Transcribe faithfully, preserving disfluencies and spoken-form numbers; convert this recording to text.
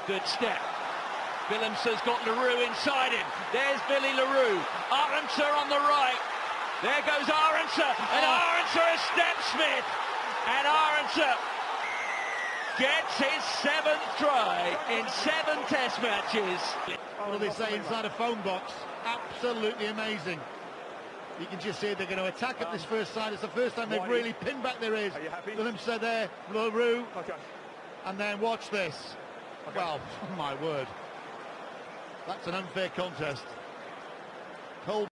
Good step. Willemse's got LaRue inside him. There's Billy LaRue. Arendse on the right. There goes Arendse, and Arendse has stepped Smith. And Arendse gets his seventh try in seven test matches. What do they say inside a phone box? Absolutely amazing. You can just see they're going to attack at this first side. It's the first time they've really pinned back their ears. Willemse there, LaRue. Okay. And then watch this. Okay. Well, oh my word. That's an unfair contest. Cole